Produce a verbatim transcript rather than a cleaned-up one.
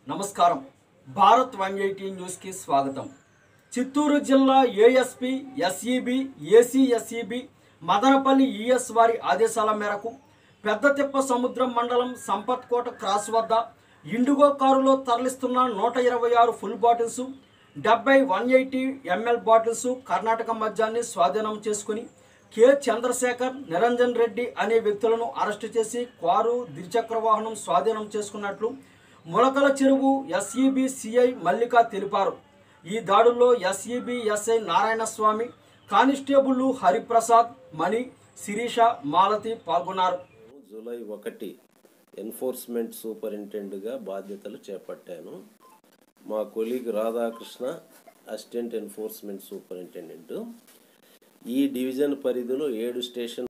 నమస్కారం. Bharat one eighty న్యూస్కి స్వాగతం. చిత్తూరు జిల్లా ASP SEB AC SEB Madanapalle ES వారి ఆదేశాల మేరకు పెద్దతిప్ప సముద్రం మండలం సంపత్కోట క్రాస్ వద్ద ఇండిగో కారులో తరలిస్తున్న నూట ఇరవై ఆరు ఫుల్ బాటిల్స్ డెబ్బై one eighty ml bottles Karnataka మద్యాన్ని స్వాధీనం చేసుకుని కె చంద్రశేఖర్, నిరంజన్ రెడ్డి అనే వ్యక్తులను అరెస్టు చేసి కారు ద్విచక్ర వాహనం స్వాధీనం చేసుకున్నట్లు ములకల చెరువు ఎస్ఈబి సిఐ మల్లిక తెలిపారు. ఈ దాడుల్లో SEB SI Narayanaswamy, constable Hariprasad, Mani, Sirisha, Malathi పాల్గొన్నారు. జూలై ఒకటి ఎన్ఫోర్స్మెంట్ సూపరింటెండెంట్గా బాధ్యతలు చేపట్టాను. మా colleague Radhakrishna assistant enforcement superintendent. ఈ డివిజన్ పరిధిలో ఏడు స్టేషన్